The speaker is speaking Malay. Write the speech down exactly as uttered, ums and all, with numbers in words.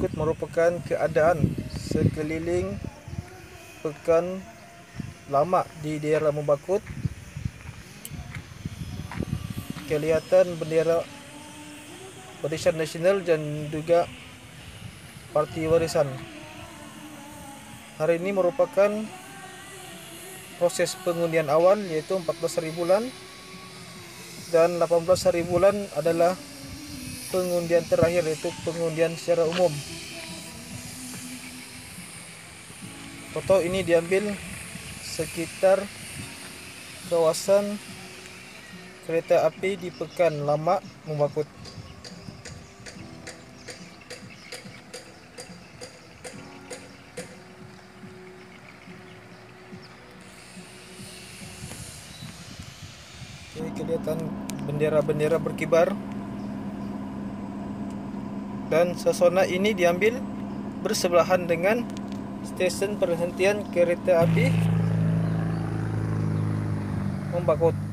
berikut merupakan keadaan sekeliling pekan lama di daerah Membakut. Kelihatan bendera Barisan Nasional dan juga Parti Warisan. Hari ini merupakan proses pengundian awal, yaitu empat belas hari bulan, dan delapan belas hari bulan adalah pengundian terakhir, yaitu pengundian secara umum. Foto ini diambil sekitar kawasan kereta api di Pekan Lama Membakut. Oke, kelihatan bendera-bendera berkibar, dan suasana ini diambil bersebelahan dengan stesen perhentian kereta api Membakut.